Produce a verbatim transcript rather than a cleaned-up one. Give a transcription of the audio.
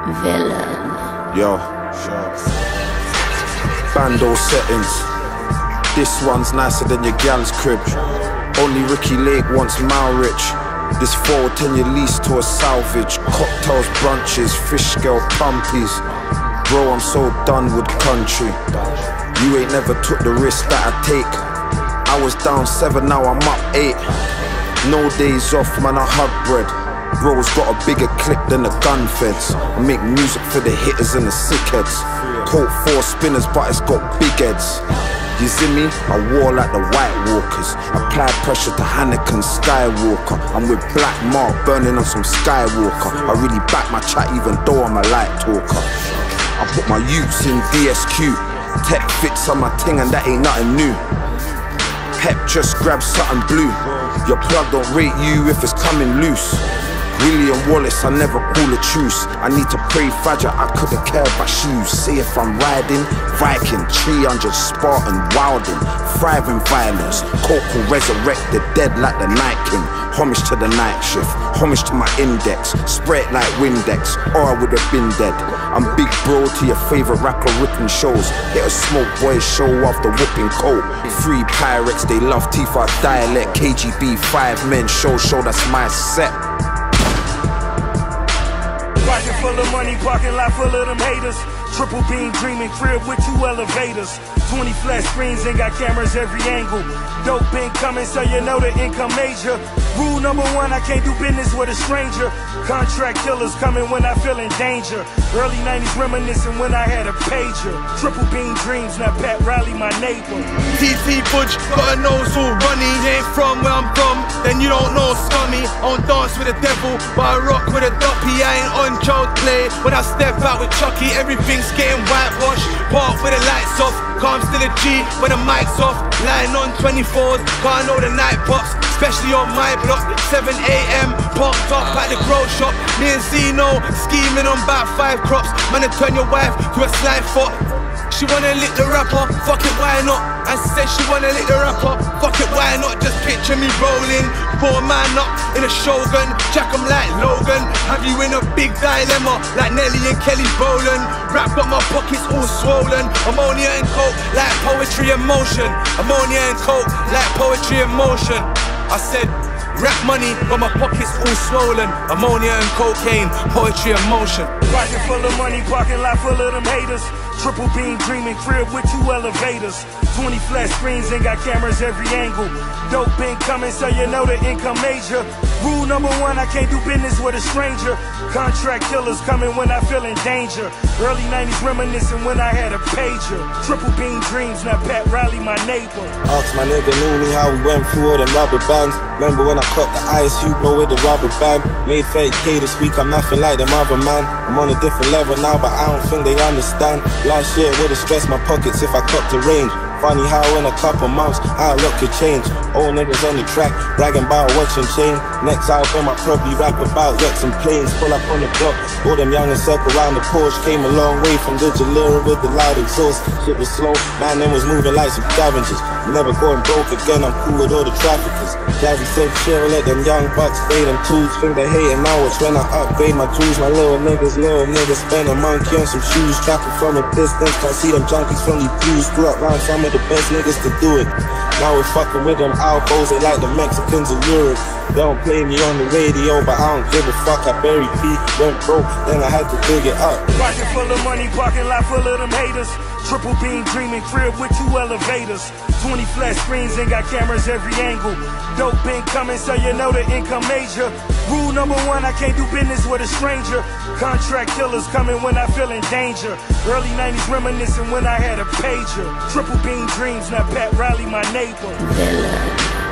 Villain. Yo, bando settings. This one's nicer than your gal's crib. Only Ricky Lake wants Malrich. This four ten your lease to a salvage. Cocktails, brunches, fish scale pumpies. Bro, I'm so done with country. You ain't never took the risk that I take. I was down seven, now I'm up eight. No days off, man, I hug bread. Bro's got a bigger clip than the gun feds. I make music for the hitters and the sick heads. Caught four spinners, but it's got big heads. You see me? I war like the White Walkers. Apply pressure to Hanneken Skywalker. I'm with Black Mark burning on some Skywalker. I really back my chat even though I'm a light talker. I put my youths in D S Q. Tech fits on my ting and that ain't nothing new. Pep just grab something blue. Your plug don't rate you if it's coming loose. William Wallace, I never call a truce. I need to pray Fajr, I couldn't care about shoes. Say if I'm riding, Viking, three hundred Spartan, wilding, thriving violence. Coke will resurrect the dead like the Night King. Homage to the night shift, homage to my index. Spread like Windex, or I would've been dead. I'm big bro to your favorite rapper ripping shows. Hit a smoke boy show off the whipping coat. Free pirates, they love Tifa dialect. K G B, five men, show, show, that's my set. Pocket full of money, parking lot full of them haters. Triple beam dreaming crib with two elevators. Twenty flat screens and got cameras every angle. Dope been coming, so you know the income major. Rule number one, I can't do business with a stranger. Contract killers coming when I feel in danger. Early nineties reminiscing when I had a pager. Triple beam dreams, now Pat Riley my neighbor. T T Budge, got a nose all runny. You ain't from where I'm from, then you don't know scummy. I don't dance with the devil, but I rock with a duppy. I ain't on child play. When I step out with Chucky, everything's getting whitewashed. Park with the lights off, cause I'm still a G when the mic's off. Lying on twenty-fours, cause I know the night pops. Especially on my block, seven A M parked up at the grow shop. Me and Zeno scheming on about five crops. Man, to turn your wife to a slime foot. She wanna lick the rapper, fuck it, why not? And said she wanna lick the rapper, fuck it, why not? Just picture me rolling, four man up in a Shogun, jack 'em like Logan. Have you in a big dilemma, like Nelly and Kelly Rowland? Rap got my pockets all swollen. Ammonia and coke, like poetry in motion. Ammonia and coke, like poetry in motion. I said, rap money, got my pockets all swollen. Ammonia and cocaine, poetry in motion. Pocket full of money, parking lot full of them haters. Triple beam dreaming crib with two elevators. Twenty flat screens and got cameras every angle. Dope been coming, so you know the income major. Rule number one, I can't do business with a stranger. Contract killers coming when I feel in danger. Early nineties reminiscing when I had a pager. Triple beam dreams, now Pat Riley my neighbor. Ask my nigga Nooney how we went through all them rubber bands. Remember when I caught the ice, you go with the rubber band. Made thirty K this week, I'm nothing like them other man. I'm on a different level now, but I don't think they understand. Last year would've stressed my pockets if I cut the range. Funny how in a couple months, our luck could change. Old niggas on the track, bragging about watching chain. Next album I probably rap about jets and planes. Pull up on the block, all them young and circle around the Porsche. Came a long way from the Jalera with the loud exhaust. Shit was slow, man them was moving like some scavengers. Never going broke again, I'm cool with all the traffickers. Jazzy said chill, let them young bucks spray them tools. Think they hating now, it's when I upgrade my tools. My little niggas, little niggas spend a monkey on some shoes. Trapping from a distance, can't see them junkies from these views. Grew up round some of the best niggas to do it. Now we're fucking with them alphos, they like the Mexicans in Europe. They don't play me on the radio, but I don't give a fuck. I buried P, went broke, then I had to dig it up. Pocket full of money, parking lot full of them haters. Triple beam dreaming crib with two elevators. Twenty flat screens and got cameras every angle. Dope been coming, so you know the income major. Rule number one, I can't do business with a stranger. Contract killers coming when I feel in danger. Early nineties reminiscing when I had a pager. Triple beam dreams, now Pat Riley my neighbor. Villain.